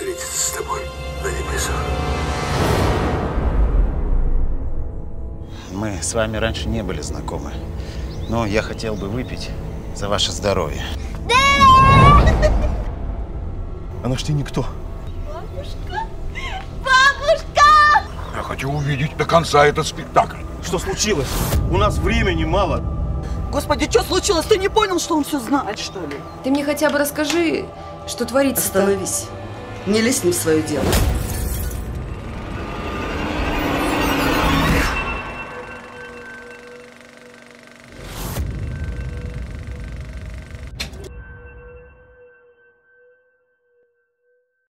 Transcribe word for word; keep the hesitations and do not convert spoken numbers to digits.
встретиться с тобой на небесах. Мы с вами раньше не были знакомы, но я хотел бы выпить за ваше здоровье. Да! Она ж тебе никто. Бабушка! Бабушка! Я хочу увидеть до конца этот спектакль. Что случилось? У нас времени мало. Господи, что случилось? Ты не понял, что он все знает, что ли? Ты мне хотя бы расскажи, что творится. Остановись. Не лезь не в свое дело.